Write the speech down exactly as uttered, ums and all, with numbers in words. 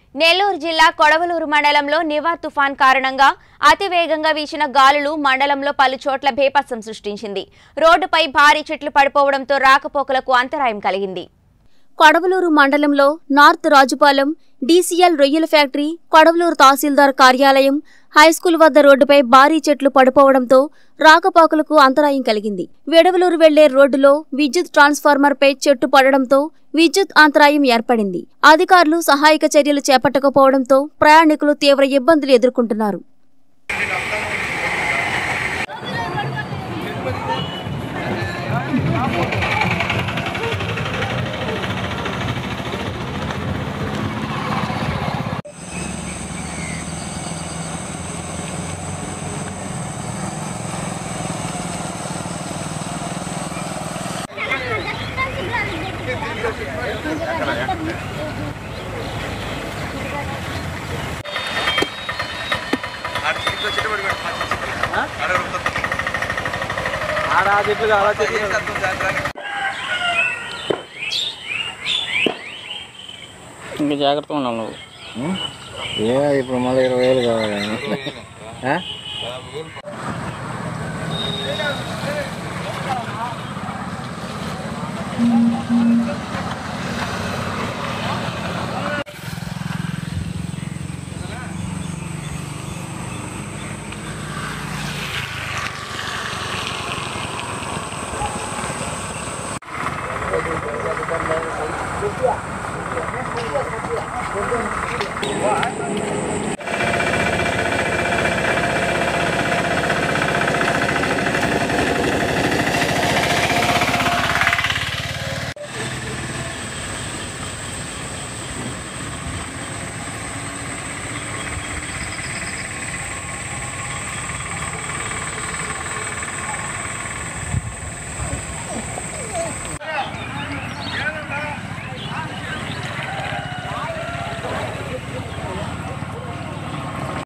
నెల్లూరు జిల్లా కొడవలూరు మండలంలో నివార్ తుఫాన్ కారణంగా అతివేగంగా వీచిన గాలులు మండలంలో పలు చోట్ల బేపత్సం సృష్టించింది. రోడ్డుపై భారీ చెట్లు పడిపోవడంతో రాకపోకలకు అంతరాయం కలిగింది. కొడవలూరు మండలంలో నార్త్ రాజుపాలెం, డీసీఎల్ రొయ్యల ఫ్యాక్టరీ, కొడవలూరు తహసీల్దార్ కార్యాలయం, హైస్కూల్ వద్ద రోడ్డుపై భారీ చెట్లు పడిపోవడంతో రాకపోకలకు అంతరాయం కలిగింది. వెడవలూరు వెళ్లే రోడ్డులో విద్యుత్ ట్రాన్స్ఫార్మర్పై చెట్టు పడడంతో విద్యుత్ అంతరాయం ఏర్పడింది. అధికారులు సహాయక చర్యలు చేపట్టకపోవడంతో ప్రయాణికులు తీవ్ర ఇబ్బందులు ఎదుర్కొంటున్నారు. ఇంకా జాగ్రత్తగా ఉన్నావు నువ్వు. ఏ ఇప్పుడు మళ్ళీ ఇరవై వేలు కావాలి. What?